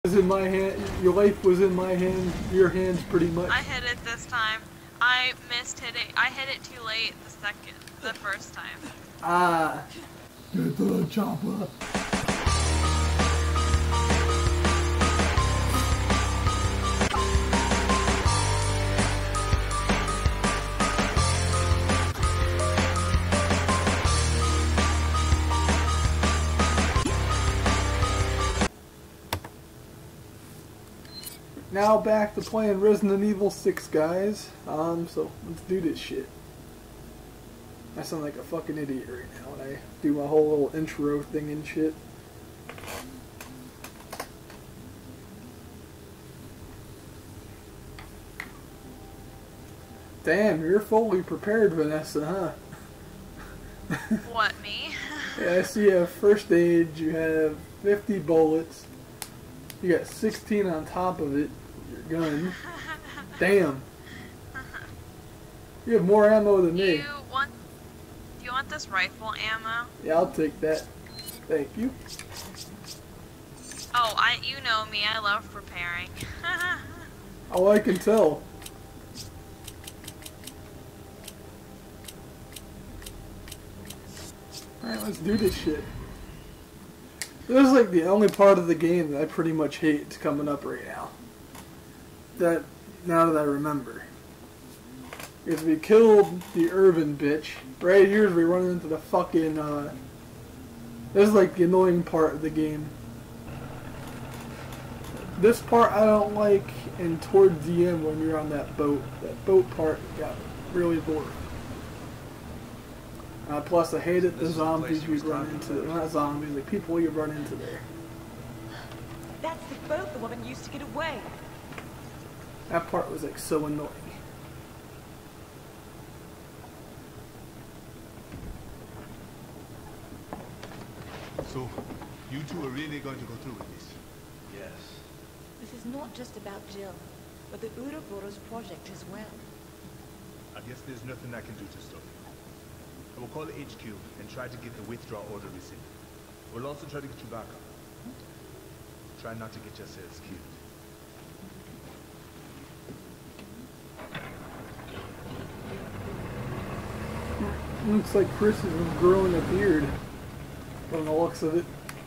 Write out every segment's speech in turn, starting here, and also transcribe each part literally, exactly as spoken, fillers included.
Was in my hand. Your life was in my hand. Your hands, pretty much. I hit it this time. I missed hitting. I hit it too late the second, the first time. Ah, get the chopper. Now back to playing Resident Evil six, guys. Um, so let's do this shit. I sound like a fucking idiot right now when I do my whole little intro thing and shit. Damn, you're fully prepared, Vanessa, huh? What, me? Yeah, I see you have first aid, you have fifty bullets, you got sixteen on top of it, your gun. Damn. You have more ammo than me. You want, you want this rifle ammo? Yeah, I'll take that. Thank you. Oh, I, you know me, I love preparing. Oh, I can tell. Alright, let's do this shit. This is like the only part of the game that I pretty much hate that's coming up right now. That, now that I remember. Because we killed the urban bitch. Right here we run into the fucking, uh... this is like the annoying part of the game. This part I don't like, and towards the end when you're on that boat. That boat part got really boring. Uh, plus, I hated the zombies we run into. Not zombies, the people you run into there. That's the boat the woman used to get away. That part was like so annoying. So, you two are really going to go through with this? Yes. This is not just about Jill, but the Ouroboros project as well. I guess there's nothing I can do to stop you. I will call H Q and try to get the withdrawal order rescinded. We'll also try to get you back up. Try not to get yourselves killed. Looks like Chris is growing a beard. From the looks of it.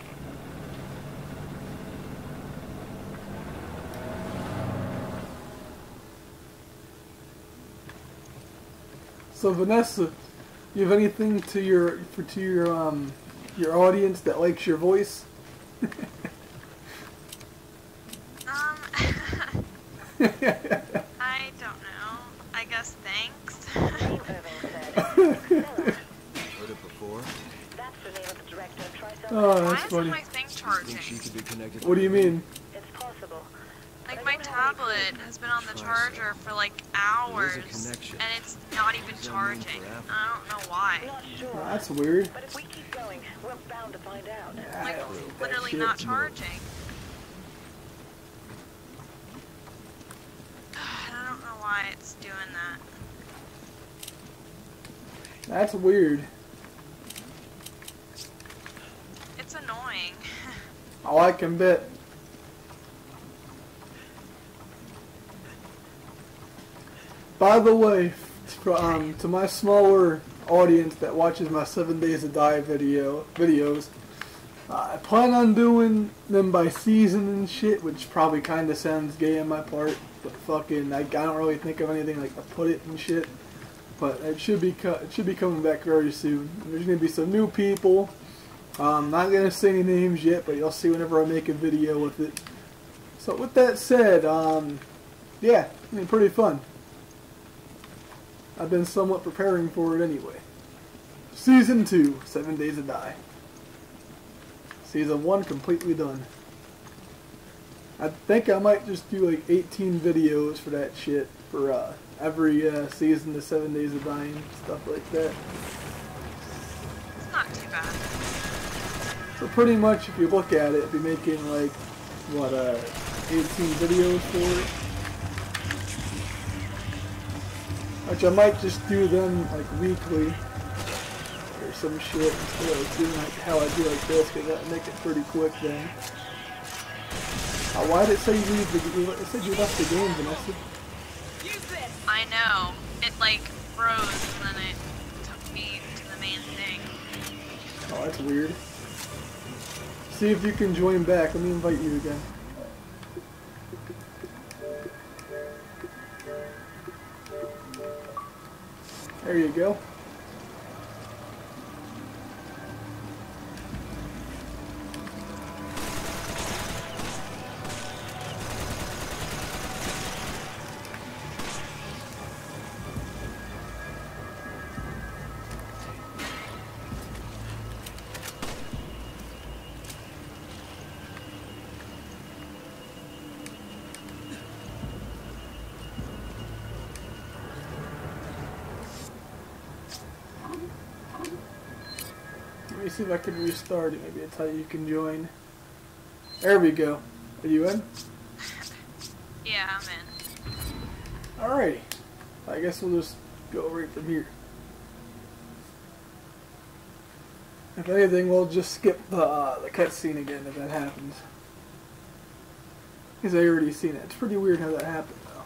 So Vanessa, you have anything to your for to your um your audience that likes your voice? um... I don't know. I guess thanks. Heard it before? That's the name of the director of Tri-Cell. Oh, Why that's isn't funny. my thing Think charging? she could be connected? What do you mean? It's possible. Like, my tablet has been on the charger for like hours, and connection. it's not even What does that mean charging. for Apple? I don't know why. Not sure. Oh, that's weird. But if we keep going, we're bound to find out. I Like, don't need that literally shit. not charging. I don't know why it's doing that. That's weird. It's annoying. Oh, I can bet. By the way, for, um, to my smaller audience that watches my Seven Days to Die video videos, uh, I plan on doing them by season and shit, which probably kind of sounds gay on my part, but fucking, I, I don't really think of anything like to put it and shit. But it should be co it should be coming back very soon. There's gonna be some new people. I'm not gonna say any names yet, but you'll see whenever I make a video with it. So with that said, um, yeah, I mean, pretty fun. I've been somewhat preparing for it anyway. Season two, Seven Days to Die. Season one completely done. I think I might just do like eighteen videos for that shit for uh, every uh, season of Seven Days to Die and stuff like that. It's not too bad. So pretty much, if you look at it, I'd be making like what uh, eighteen videos for it. Which I might just do them like weekly or some shit instead of doing like how I do like this, because that would make it pretty quick then. Oh, why did it say you leave the game? It said you left the game, Vanessa. I know. It like froze and then it took me to the main thing. Oh, that's weird. See if you can join back. Let me invite you again. There you go. Let me see if I can restart it. Maybe it's how you can join. There we go. Are you in? Yeah, I'm in. Alrighty. I guess we'll just go right from here. If anything, we'll just skip the uh, the cutscene again if that happens. Because I already seen it. It's pretty weird how that happened, though.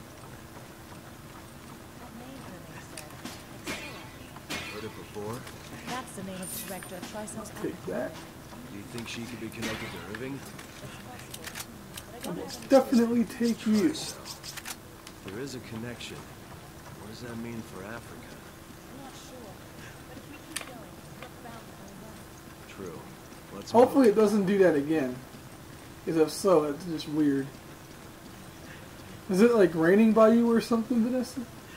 What name Renee said? Heard it before? That's the name of the director of Tricel's Take that. Do you think she could be connected to Irving? I'll most definitely take you. If there is a connection, what does that mean for Africa? I'm not sure, but if we keep going, we'll bound to find out. True. Let's Hopefully move. it doesn't do that again. Because if so, it's just weird. Is it like raining by you or something, Vanessa?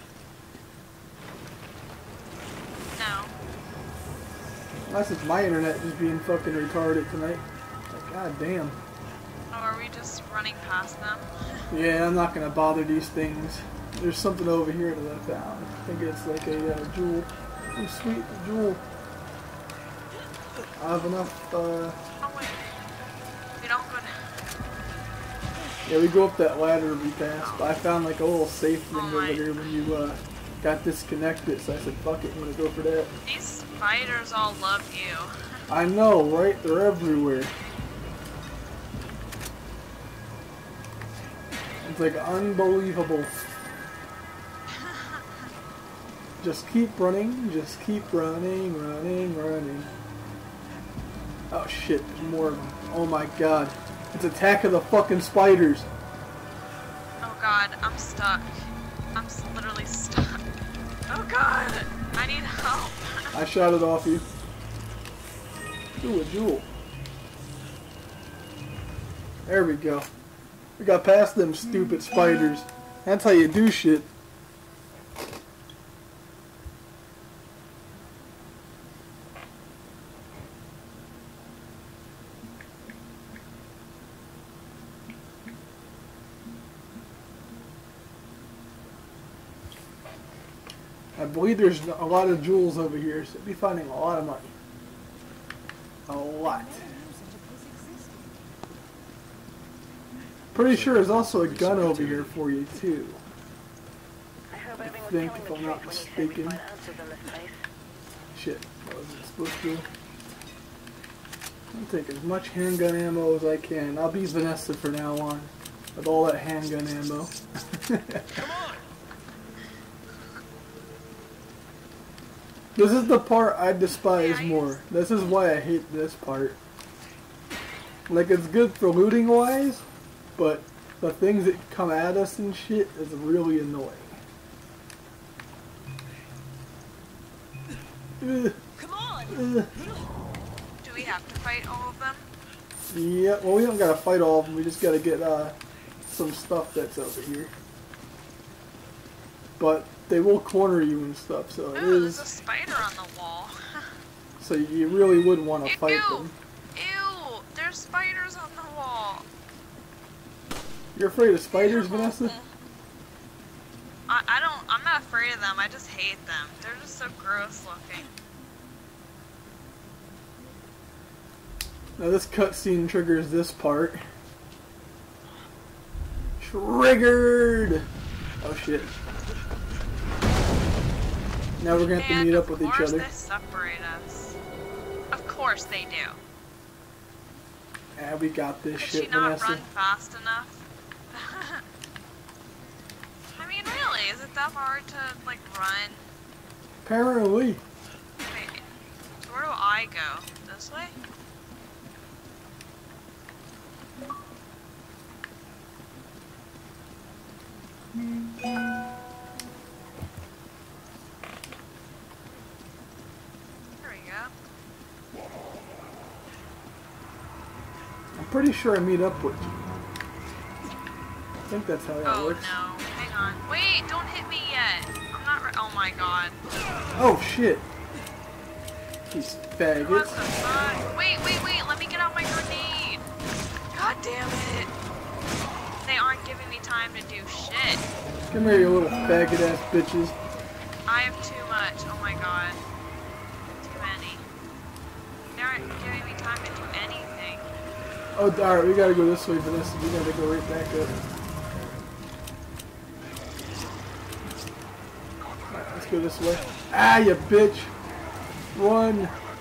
No. Unless it's my internet just being fucking retarded tonight. Like, god damn. Oh, are we just running past them? Yeah, I'm not gonna bother these things. There's something over here that I found. I think it's like a uh, jewel. Oh, sweet, a jewel. I have enough, uh... Oh wait. We don't go down. Yeah, we go up that ladder we passed. But I found like a little safe thing Oh over my. there when you, uh, got disconnected. So I said, fuck it, I'm gonna go for that. These spiders all love you. I know, right? They're everywhere. It's like unbelievable. Just keep running, just keep running, running, running. Oh shit, there's more of them. Oh my god. It's Attack of the fucking Spiders. Oh god, I'm stuck. I'm s- literally stuck. Oh god, I need help. I shot it off you. Ooh, a jewel. There we go. We got past them stupid spiders. That's how you do shit. I believe there's a lot of jewels over here, so we'll be finding a lot of money. A lot. Pretty sure there's also a gun over here for you, too. I hope Irving was think, telling if the I'm truth not when he said we'd mistaken. find answers in this place. Shit, what was it supposed to do? I'll take as much handgun ammo as I can. I'll be Vanessa for now on, with all that handgun ammo. This is the part I despise more. This is why I hate this part. Like, it's good for looting wise, but the things that come at us and shit is really annoying. Ugh. Come on! Ugh. Do we have to fight all of them? Yeah, well, we don't gotta fight all of them. We just gotta get uh, some stuff that's over here. But they will corner you and stuff, so it Ooh, there's a is. spider on the wall. So you really would want to Ew! fight them. Ew! There's spiders on the wall. You're afraid of spiders, Ew. Vanessa? I, I don't, I'm not afraid of them, I just hate them. They're just so gross looking. Now this cutscene triggers this part. Triggered! Oh shit. Now we're gonna have to And meet up with of each course other. they separate us. Of course they do. Ah, we got this Could shit, she not Vanessa. run fast enough? I mean, really, is it that hard to, like, run? Apparently. Wait, so where do I go? This way? There we go. I'm pretty sure I meet up with you. I think that's how that Oh works. no, hang on. Wait, don't hit me yet. I'm not re- oh my god. Oh shit. These What faggots. the fuck? Wait, wait, wait, let me get out my grenade. God damn it. They aren't giving me time to do shit. Come here, you little faggot ass bitches. I have too much. Oh my god. Too many. They aren't giving me time to do anything. Oh, alright, we gotta go this way, Vanessa. We gotta go right back up. Alright, let's go this way. Ah, you bitch! Run!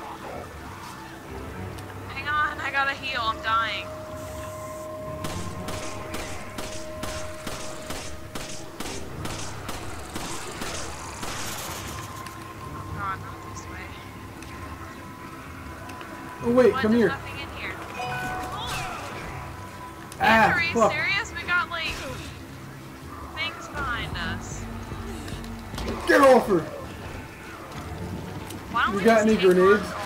Hang on, I gotta heal. I'm dying. Oh god, not this way. Oh wait, What? come There's here. nothing in here. Ah, Are you fuck. serious? We got like things behind us. Get off her! Why don't You we got just any take on grenades? all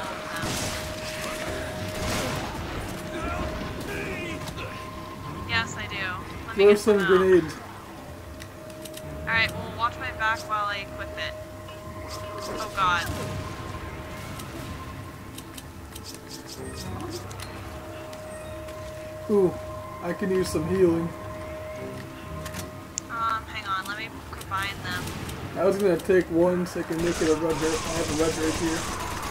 of them? Yes, I do. Let me Throw get some out. grenades. Alright, well, watch my back while I equip it. Oh god. Ooh, I can use some healing. Um, hang on, let me combine them. I was gonna take one so I can make it a red. I have a red right here.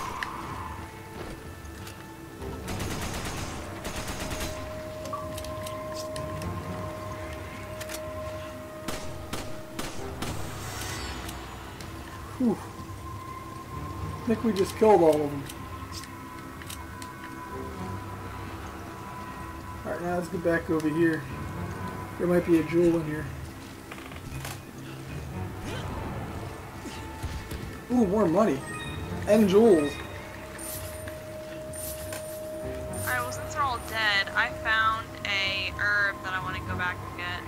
Whew. I think we just killed all of them. Alright, now let's get back over here. There might be a jewel in here. Ooh, more money. And jewels. Alright, well, since they're all dead, I found a herb that I want to go back and get.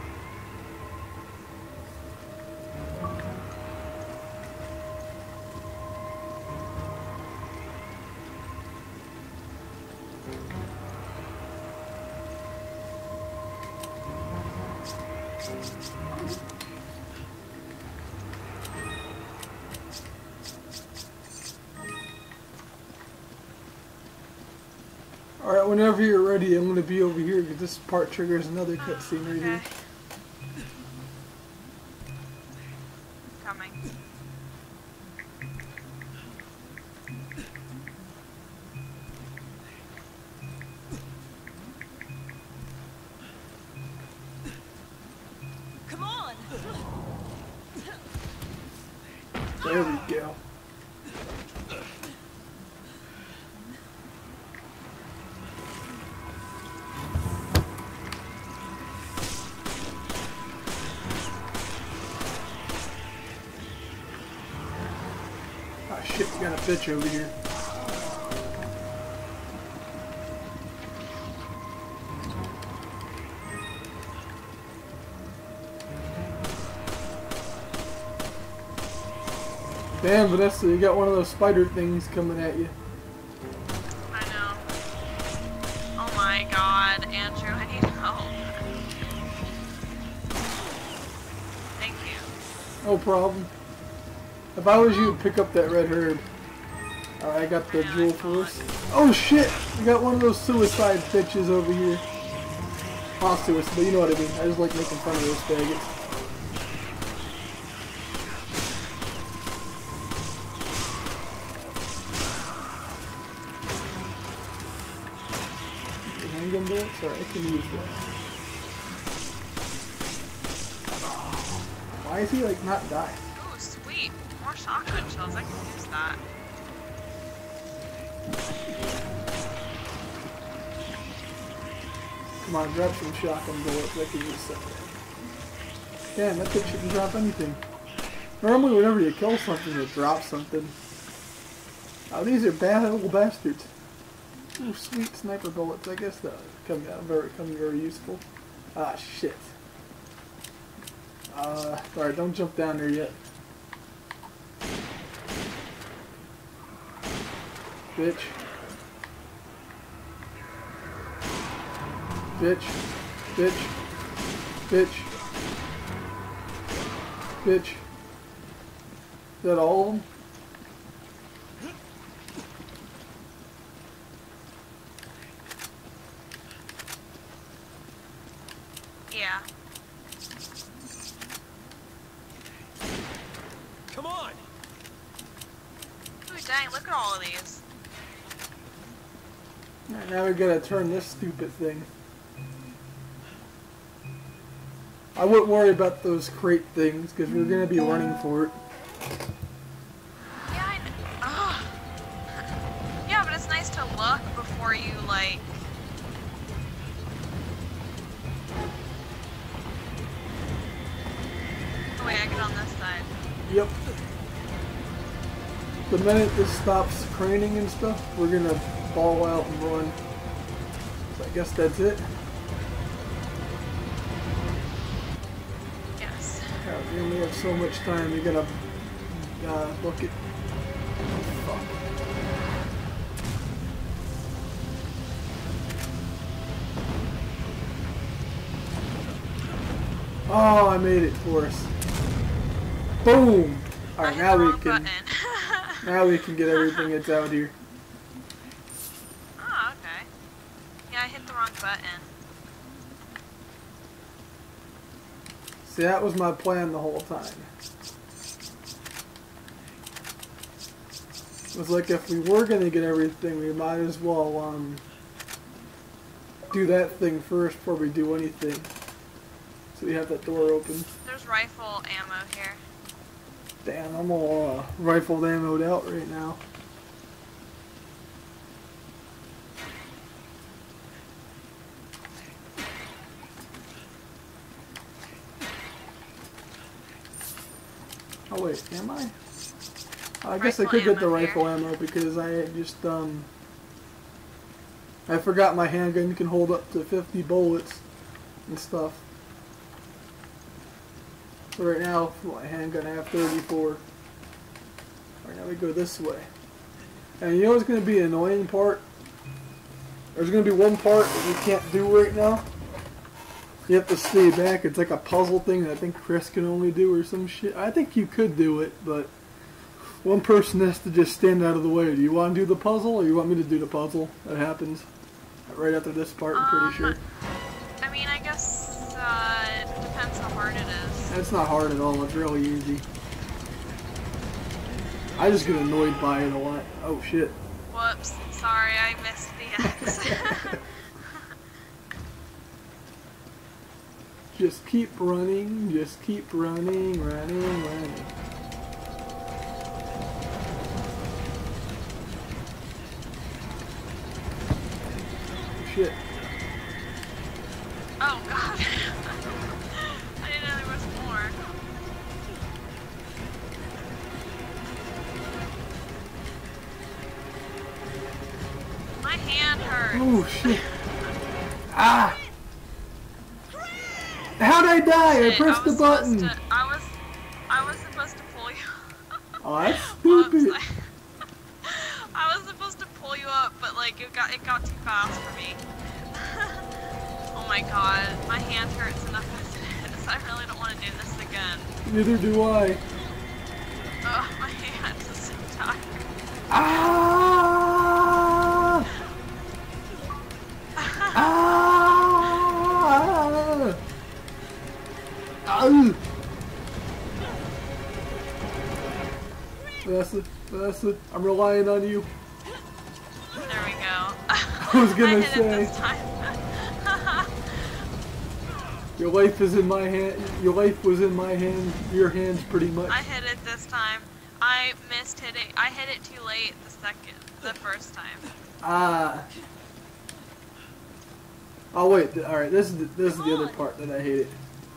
Alright, whenever you're ready, I'm going to be over here because this part triggers another cutscene right here. Coming. Come on! There we go. Ah shit, we got a bitch over here. Damn, Vanessa, you got one of those spider things coming at you. I know. Oh my god, Andrew, I need help. Thank you. No problem. If I was you, pick up that red herb. Alright, I got the jewel first. Oh shit! We got one of those suicide bitches over here. Not suicide, but you know what I mean. I just like making fun of those faggots. Handgun bullets? Sorry, I can use that. Why is he like not dying? Ooh, sweet. More shotgun shells. I can use that. Come on, drop some shotgun bullets. I can use some. Damn, that thing shouldn't drop anything. Normally, whenever you kill something, it drops something. Oh, these are bad little bastards. Ooh, sweet sniper bullets. I guess that come out very, come very useful. Ah, shit. Uh, alright, don't jump down there yet. Bitch. Bitch. Bitch. Bitch. Bitch. Is that all of them? Yeah. Come on! Ooh, dang, look at all of these. Alright, now we gotta turn this stupid thing. I wouldn't worry about those crate things, because we're gonna be running for it. Yeah, I know. Ugh. Yeah, but it's nice to look before you, like... Oh wait, I get on this side. Yep. The minute this stops craning and stuff, we're gonna ball out and run. So I guess that's it. Yes. God, we only have so much time. You're gonna uh, look at. Oh, fuck. Oh, I made it for us. Boom! Alright, now we can. Now we can get everything that's out here. Oh, okay. Yeah, I hit the wrong button. See, that was my plan the whole time. It was like if we were gonna get everything, we might as well um do that thing first before we do anything. So we have that door open. There's rifle ammo here. Damn, I'm all uh, rifled ammoed out right now. Oh wait, am I? I guess I Rifle could get the ammo rifle here. ammo because I just um I forgot my handgun can hold up to fifty bullets and stuff. So right now, for my handgun, I have thirty-four. Alright, now we go this way. And you know what's going to be an annoying part? There's going to be one part that you can't do right now. You have to stay back. It's like a puzzle thing that I think Chris can only do or some shit. I think you could do it, but one person has to just stand out of the way. Do you want to do the puzzle, or you want me to do the puzzle? That happens right after this part, I'm pretty Um, sure. I mean, I guess uh, it depends how hard it is. It's not hard at all. It's really easy. I just get annoyed by it a lot. Oh shit. Whoops. Sorry, I missed the X. Just keep running. Just keep running, running, running. Shit. Oh god. I didn't know there was more. My hand hurts. Oh shit. Ah! How'd I die? I Shit, pressed the was button. supposed to- I was, I was supposed to pull you. Oh, that's Whoops, stupid. I, I was supposed to pull you up, but like it got it got too fast for me. Oh my god, my hand hurts enough as it is. I really don't want to do this again. Neither do I. Ugh, my hand is so tired. Ah! Ah! Ah! That's it. That's it. I'm relying on you. There we go. I was gonna I hit say. it this time. Your life is in my hand. Your life was in my hand. Your hands, pretty much. I hit it this time. I missed hitting. I hit it too late the second, the first time. Ah. Oh wait, th alright, this is the, this is the Come other on. part that I hated.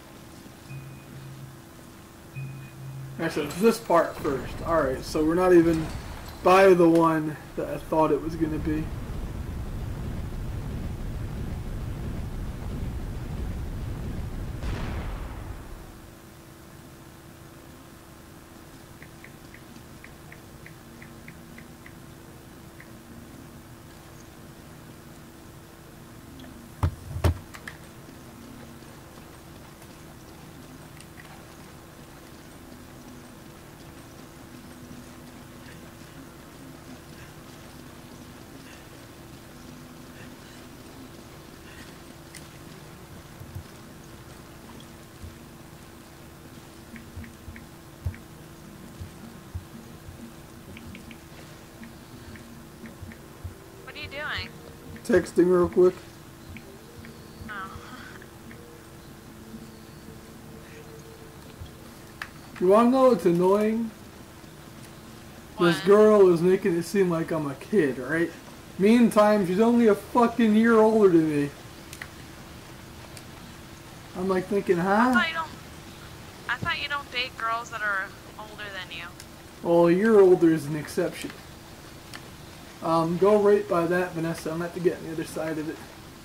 Alright, so it's this part first. Alright, so we're not even by the one that I thought it was gonna be. What are you doing? Texting real quick. Oh. You wanna know what's annoying? This What? girl is making it seem like I'm a kid, right? Meantime, she's only a fucking year older than me. I'm like thinking, I huh? thought you don't. I thought you don't date girls that are older than you. Well, a year older is an exception. Um, go right by that, Vanessa. I'm gonna have to get on the other side of it.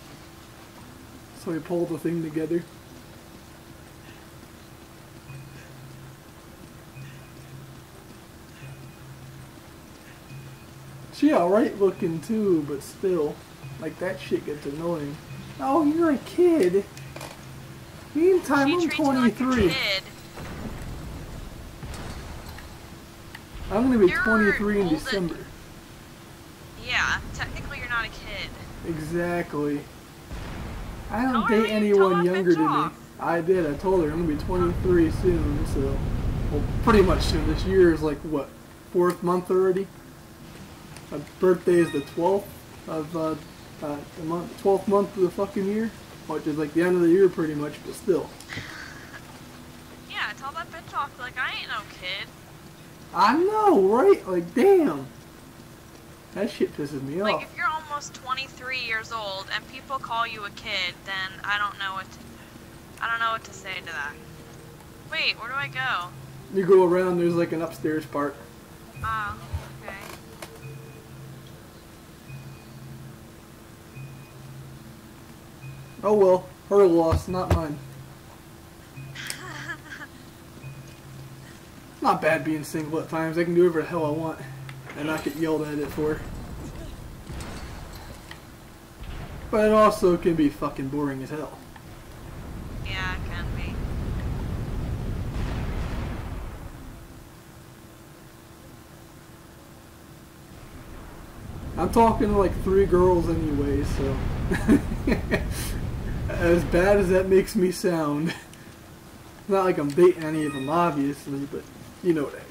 So we pull the thing together. She alright looking too, but still, like that shit gets annoying. Oh, you're a kid. Meantime, She I'm treats you like a twenty-three. kid. I'm gonna be You're twenty-three in older- December. Yeah, technically you're not a kid. Exactly. I don't Tell her date you- tell anyone her younger bitch than me. off. I did. I told her I'm gonna be twenty-three soon. So, well, pretty much soon. This year is like what, fourth month already. My birthday is the twelfth of uh, uh, the month, twelfth month of the fucking year, which is like the end of the year pretty much. But still, Yeah, tell that bitch off. Like, I ain't no kid. I know, right? Like, damn. That shit pisses me Like, off. if you're almost twenty-three years old and people call you a kid, then I don't know what to, I don't know what to say to that. Wait, where do I go? You go around. There's like an upstairs part. Ah, okay. Oh well, her loss, not mine. Not bad being single at times. I can do whatever the hell I want and not get yelled at it for. But it also can be fucking boring as hell. Yeah, it can be. I'm talking to like three girls anyway, so as bad as that makes me sound, not like I'm dating any of them obviously, but you know what I mean.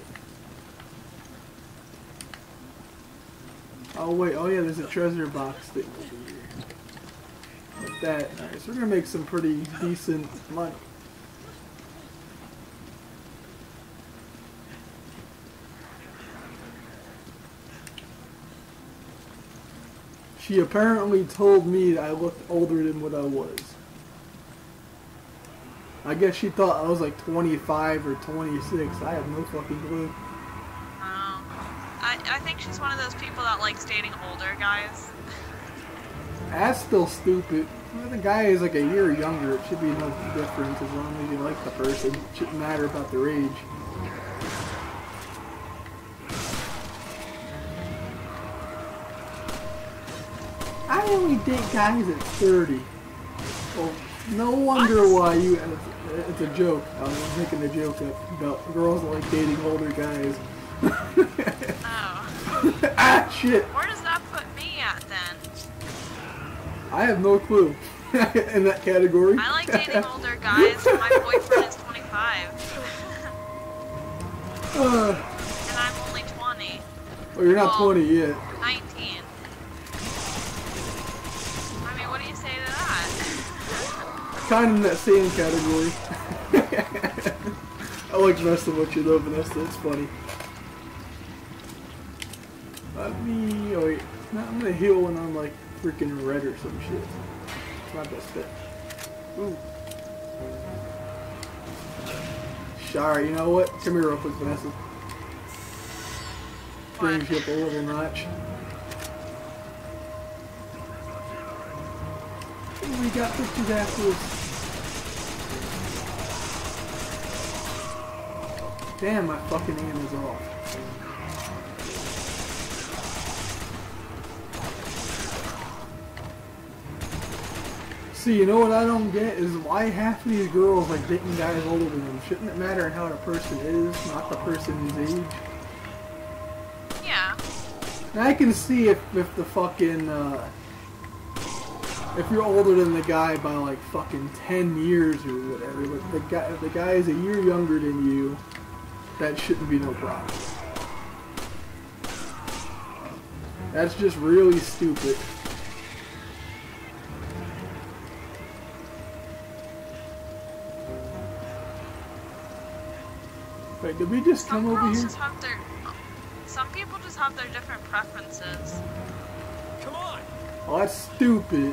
Oh wait, oh yeah, there's a treasure box thing over here. Like that. Alright, so we're gonna make some pretty decent money. She apparently told me that I looked older than what I was. I guess she thought I was like twenty-five or twenty-six. I have no fucking clue. Oh. I, I think she's one of those people that likes dating older guys. That's still stupid. Well, the guy is like a year younger. It should be no difference as long as you like the person. It shouldn't matter about their age. I only date guys at thirty. Well, no wonder What? why you... It's, it's a joke. I was making a joke up about girls that like dating older guys. Oh. Ah, shit! Where does that put me at then? I have no clue in that category. I like dating older guys, and my boyfriend is twenty-five. Uh, And I'm only twenty. well, you're not Well, twenty yet. nineteen. I mean, what do you say to that? Kind of in that same category. I like messing with you though, Vanessa. It's funny. Let me. Oh wait. No, I'm gonna heal when I'm like freaking red or some shit. It's my best bet. Ooh. Alright, you know what? Come here real quick, Vanessa. Brings you up a little notch. Ooh, we got pictures afterwards. Damn, my fucking aim is off. See, you know what I don't get is why half of these girls like dating guys older than them. Shouldn't it matter how the person is, not the person's age? Yeah. And I can see if, if the fucking, uh, if you're older than the guy by like fucking ten years or whatever, but the guy, if the guy is a year younger than you, that shouldn't be no problem. That's just really stupid. Wait, did we just Some come over girls here? just have their. Some people just have their different preferences. Come on! Oh, that's stupid.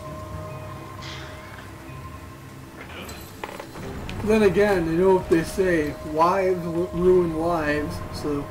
Then again, you know what they say, wives ruin lives, so...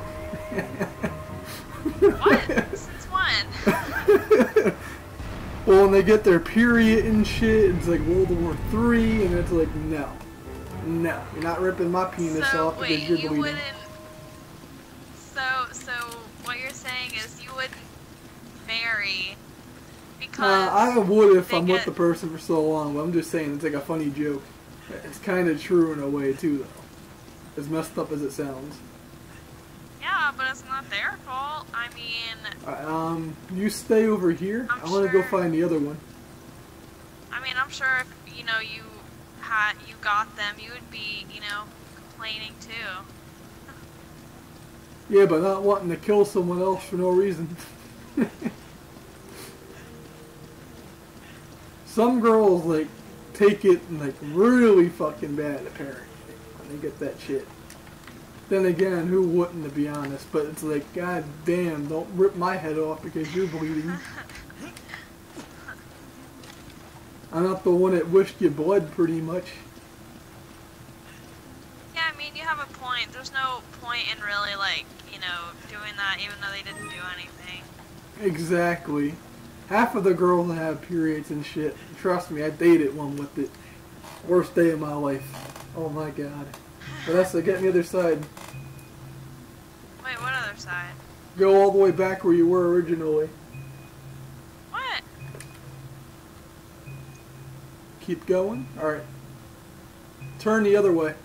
What? Since when? Well, when they get their period and shit, it's like World War Three, and it's like, no. No, you're not ripping my penis so, off wait, because you're you bleeding. wouldn't... So, so, what you're saying is you wouldn't marry because... Uh, I would if they I'm get... with the person for so long, but I'm just saying it's like a funny joke. It's kind of true in a way, too, though. As messed up as it sounds. Yeah, but it's not their fault. I mean... Alright, um, you stay over here. I'm I want to go sure- find the other one. I mean, I'm sure if, you know, you had, you got them, you would be, you know, complaining too. Yeah, but not wanting to kill someone else for no reason. Some girls, like, take it, like, really fucking bad, apparently, when they get that shit. Then again, who wouldn't, to be honest? But it's like, god damn, don't rip my head off because you're bleeding. I'm not the one that wished you blood, pretty much. Yeah, I mean, you have a point. There's no point in really, like, you know, doing that even though they didn't do anything. Exactly. Half of the girls that have periods and shit, trust me, I dated one with it. Worst day of my life. Oh my god. Vanessa, get on the other side. Wait, what other side? Go all the way back where you were originally. What? Keep going? Alright. Turn the other way.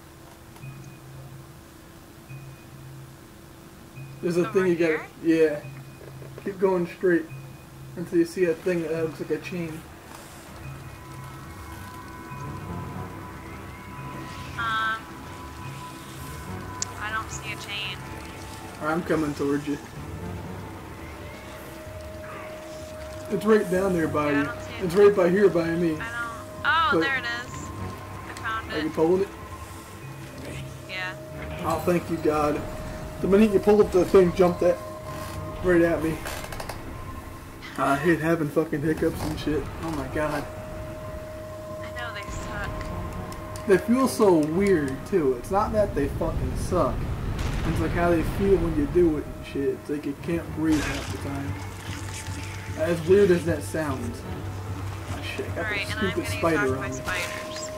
There's a Over thing you here? gotta... Yeah. Keep going straight until you see a thing that looks like a chain. Um, I don't see a chain. I'm coming towards you. It's right down there by Yeah, I you. don't see it. It's right by here by me. I don't... Oh, But- there it is. I found Are you it. pulling it? Yeah. Oh, thank you, God. The minute you pulled up the thing, jumped that right at me. I hate having fucking hiccups and shit. Oh my God. I know they suck. They feel so weird, too. It's not that they fucking suck. It's like how they feel when you do it and shit. It's like you can't breathe half the time. As weird as that sounds. Oh shit, I got Alright, that and I'm stupid getting spider attacked on by me. spiders.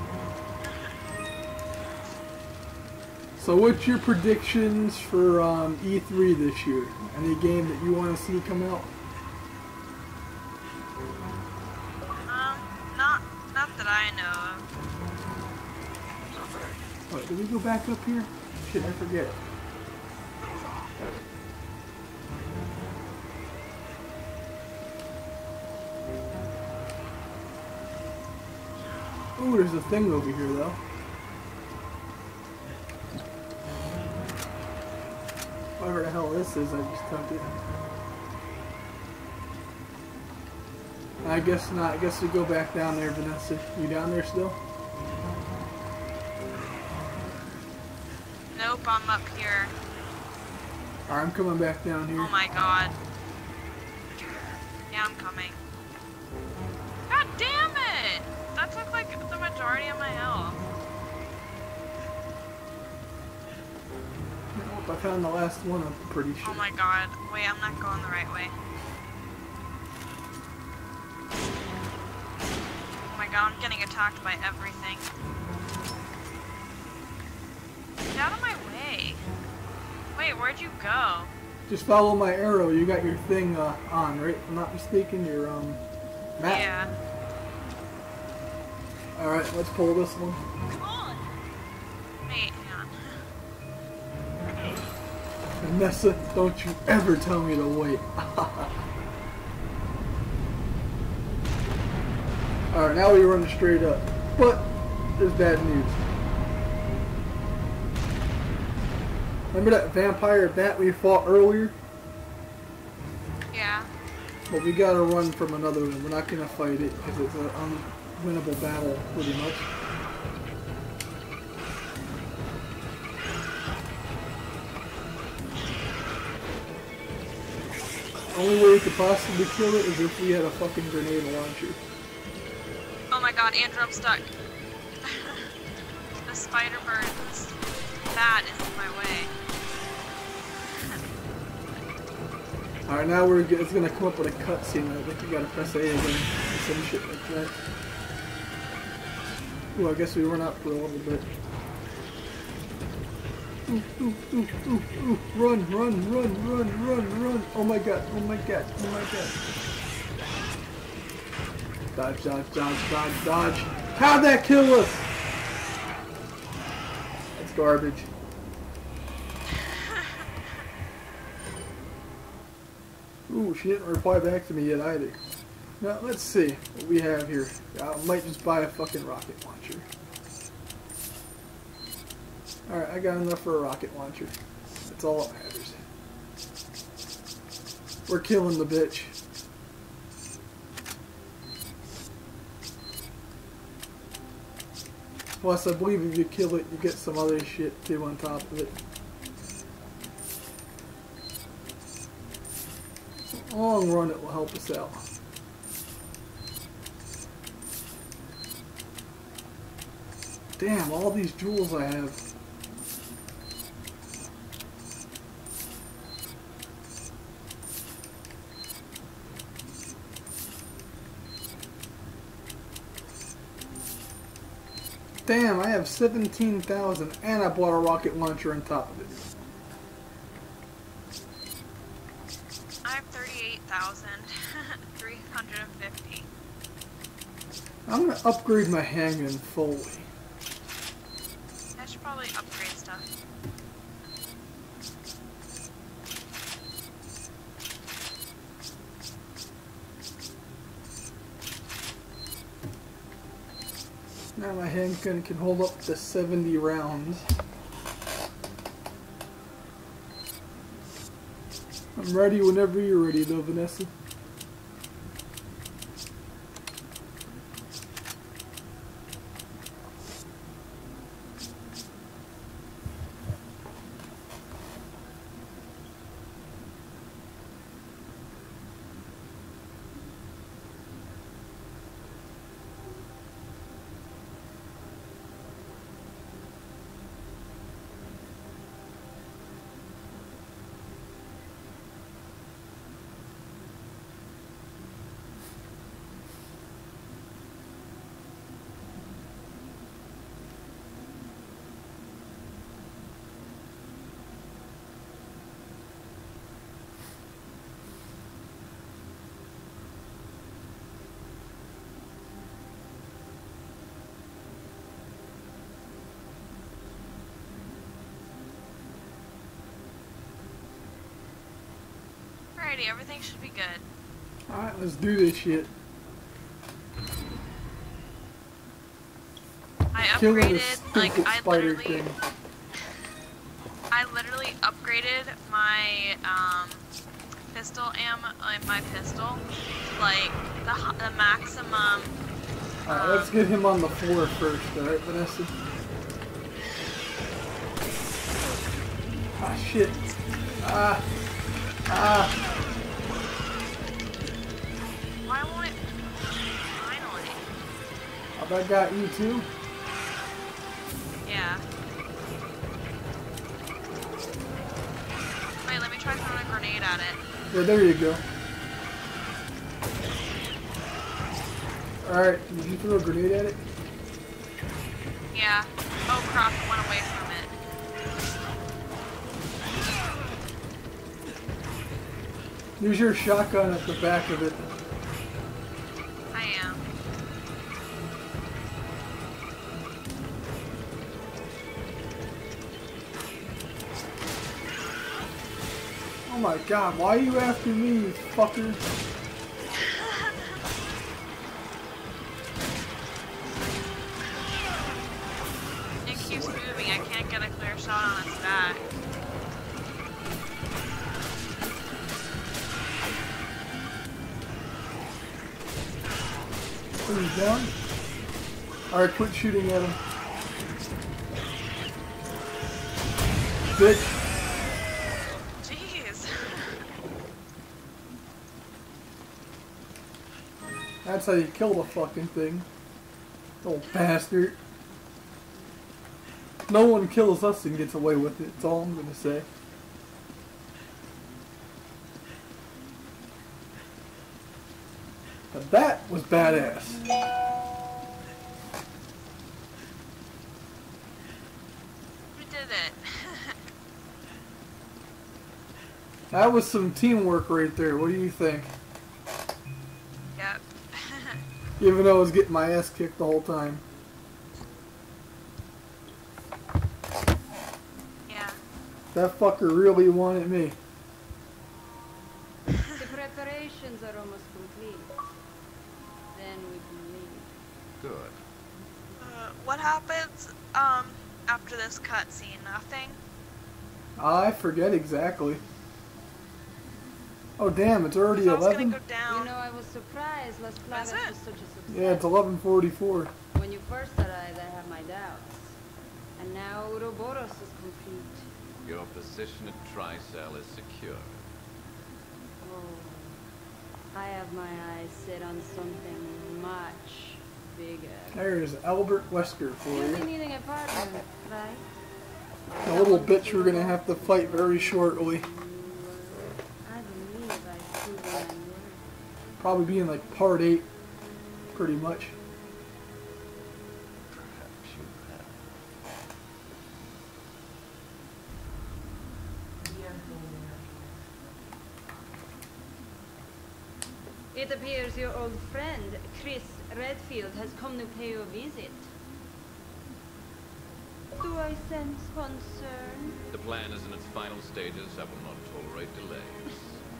So what's your predictions for um, E three this year? Any game that you want to see come out? Um, not, not that I know of. Wait, did we go back up here? Shit, I forget. Ooh, there's a thing over here though. Whatever the hell this is, I just took it. I guess not. I guess we go back down there, Vanessa. You down there still? Nope, I'm up here. Alright, I'm coming back down here. Oh my god. Yeah, I'm coming. God God damn it! That took like the majority of my health. Nope, I found the last one, I'm pretty sure. Oh my god. Wait, I'm not going the right way. Oh my god, I'm getting attacked by everything. Get out of my way. Wait, where'd you go? Just follow my arrow. You got your thing uh, on, right? If I'm not mistaken, your um, map. Yeah. Alright, let's pull this one. Come on! Wait, hang on. Vanessa, don't you ever tell me to wait. Alright, now we run straight up. But, there's bad news. Remember that vampire bat we fought earlier? Yeah. But we gotta run from another one. We're not gonna fight it because it's an unwinnable battle, pretty much. Only way we could possibly kill it is if we had a fucking grenade launcher. Oh my god, Andrew, I'm stuck. The spider bird, this bat is in my way. Alright, now we're g it's gonna come up with a cutscene. I think you gotta press A again or some shit like that. Ooh, I guess we run out for a little bit. Ooh, ooh, ooh, ooh, ooh. Run, run, run, run, run, run. Oh my god, oh my god, oh my god. Dodge, dodge, dodge, dodge, dodge. How'd that kill us? That's garbage. Ooh, she didn't reply back to me yet either. Now, let's see what we have here. I might just buy a fucking rocket launcher. Alright, I got enough for a rocket launcher. That's all that matters. We're killing the bitch. Plus, I believe if you kill it, you get some other shit too on top of it. Long run, it will help us out. Damn, all these jewels I have. Damn, I have seventeen thousand and I bought a rocket launcher on top of it. I have thirty-eight thousand three hundred fifty. I'm gonna upgrade my handgun fully. I should probably upgrade stuff. Now my handgun can hold up to seventy rounds. I'm ready whenever you're ready though, Vanessa. Alrighty, everything should be good. Alright, let's do this shit. I Killing this upgraded, like, stupid I spider literally, thing. I literally upgraded my, um, pistol ammo, uh, my pistol, to, like, the, h- the maximum. Alright, um, let's get him on the floor first, alright, Vanessa? Ah, shit. Ah. Ah. Why won't it? Finally. That got you too? Yeah. Wait, let me try throwing a grenade at it. Yeah, there you go. Alright, did you throw a grenade at it? Yeah. Oh crap, it went away from it. Use your shotgun at the back of it. I am. Oh my god, why are you after me, you fucker? It keeps moving, I can't get a clear shot on its back. Oh, he's down? Alright, quit shooting at him. Bitch. Jeez. That's how you kill the fucking thing. Old bastard. No one kills us and gets away with it, that's all I'm gonna say. But that was badass. We did it. That was some teamwork right there, what do you think? Yep. Even though I was getting my ass kicked the whole time. Yeah. That fucker really wanted me. The preparations are almost complete. Then we can leave. Good. Uh, what happens, um, after this cutscene? Nothing? I forget exactly. Oh damn, it's already I was gonna eleven? go down. You know, I was surprised Las Plagas it? was such a success. Yeah, it's eleven forty-four. When you first arrived, I had my doubts. And now Ouroboros is complete. Your position at Tricell is secure. Oh, I have my eyes set on something much bigger. There's Albert Wesker for You'll be you. needing a partner, right? The little bitch we're gonna have to fight very shortly. I believe I see my word. Probably be in like part eight, pretty much. Perhaps you have. It appears your old friend, Chris Redfield, has come to pay you a visit. Do I sense concern? The plan is in its final stages. I will not tolerate delays.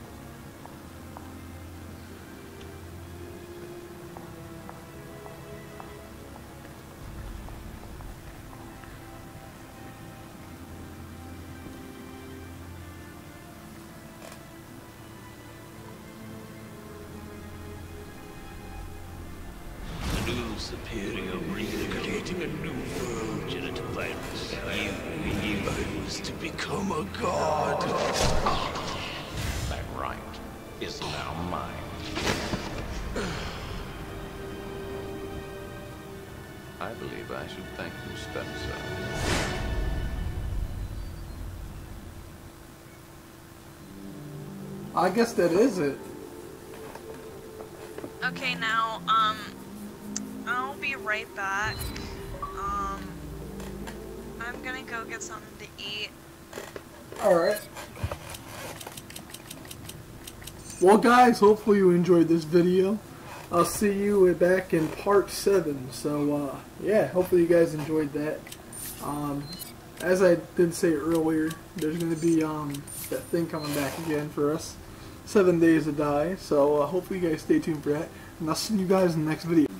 New superior recreating a new world, genital virus. You, you was to become a god. That right is now mine. I believe I should thank you, Spencer. I guess that is it. Okay, now, um, I'll be right back. Um, I'm gonna go get something to eat. Alright. Well guys, hopefully you enjoyed this video. I'll see you back in part seven. So, uh, yeah, hopefully you guys enjoyed that. Um, as I did say earlier, there's going to be um, that thing coming back again for us. Seven Days to Die. So, uh, hopefully you guys stay tuned for that. And I'll see you guys in the next video.